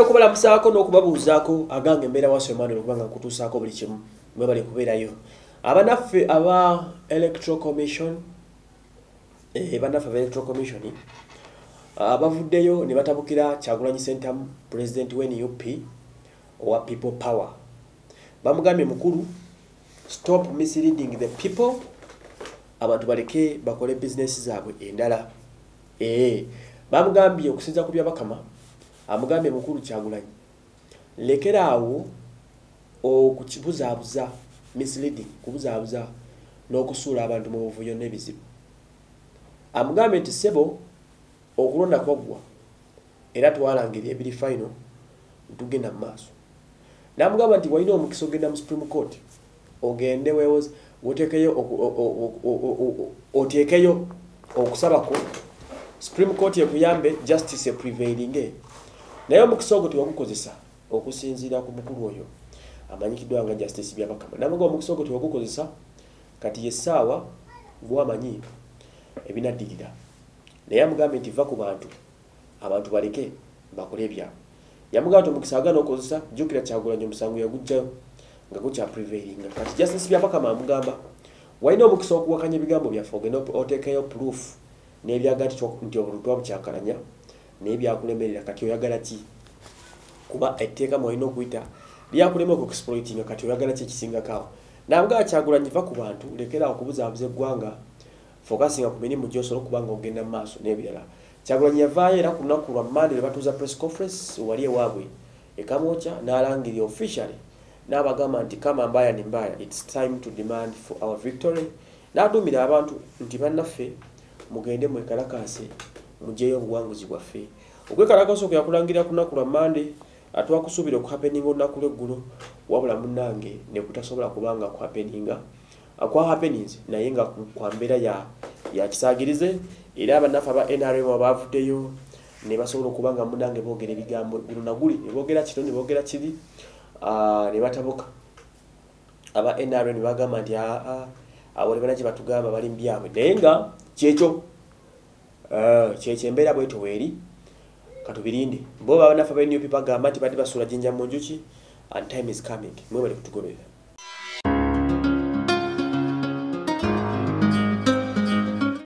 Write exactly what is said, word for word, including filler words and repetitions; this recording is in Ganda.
okubalamusaako n'okubabuuzaako agange embeera wa Emmanuel okubanga nkutuusaako buli kimu mwe bali kubeerayo abanaffe aba Electoral Commission eh banaffe aba Electoral Commission abavuddeyo ne batabukira Kyagulanyi Center President w'N U P owa People Power bamugambye mukulu stop misleading the people abantu baleke bakole business zaabwe endala eh bamugambye okusinza ku byabakama amugambye mukulu Kyagulanyi lekeraawo okukibuzaabuza misleading kubuzaabuza n'okusuula abantu mu buvuyo n'ebizibu amugambye nti sebo okulonda kwaggwa era twalangira ebiri final tugenda mu maaso namugamba nti walina omukisa ogenda mu Supreme Court ogende wewoza otekeyo otekeyo okusabako Supreme Court ekuyambe justice prevailing naye omukisa ogwo tewagukozesa okusinziira ku mukulu oyo amanyikiddwa nga justice byabakama namugamba omukisa ogwo tewagukozesa kati yessaawa gwamanyi ebinaddirira naye amugambye nti va ku bantu abantu baleke bakole ebyabwe yamugamba nti omukisa agana okozesa jjukira Kyagulanyi omusango yagujjayo nga gukya prevailing kati justice byabakama amugamba walina omukisa okuwakanya ebigambo byaffe ogenda oteekayo proof n'ebyaga nti obuluntu bukyakalanya n'ebyakulemerera kati oyagala ki kuba etteeka mwalina okuyita lyakulema okuexploiting kati oyagala ki ekisingakaawo namugamba Kyagulanyi va ku bantu lekera okubuzaabuza eggwanga focusinga ku mirimu gy'osobola okuba nga ogenda mu maaso n'ebirala Kyagulanyi yavaayo era ku lunaku lwa Monday ne batuuza press conference wali ewaabwe ekamwokya n'alangirira officially n'abagamba nti kama mbaya ni mbaya it's time to demand for our victory n'aduumira abantu nti bannaffe mugende mwekalakaase mugyeyo obuwanguzi bwaffe okwekalakaasa okwo yakulangirira ku lunaku lwa Monday atwakusuubira okuhappeninga olunaku lw'eggulo wabula munnange ne kutasobola kubanga kuhappeninga akwa happenings naye nga kwa mbeera ya ya kisaagirize era abannaffe aba N R M abavuddeyo ne basobola okuba nga munnange boogera ebigambo guno naguli ne boogera kino ne boogera kiri ne batabuka aba N R M ne bagamba nti abo bana kye batugamba bali mu byabwe naye nga kyekyo kyekyo embeera bwetyo weeri katubirinde bo bannaffe aba N U P bagamba nti badde basuula jjinja mu njuki and time is coming mwe bali kutugoberera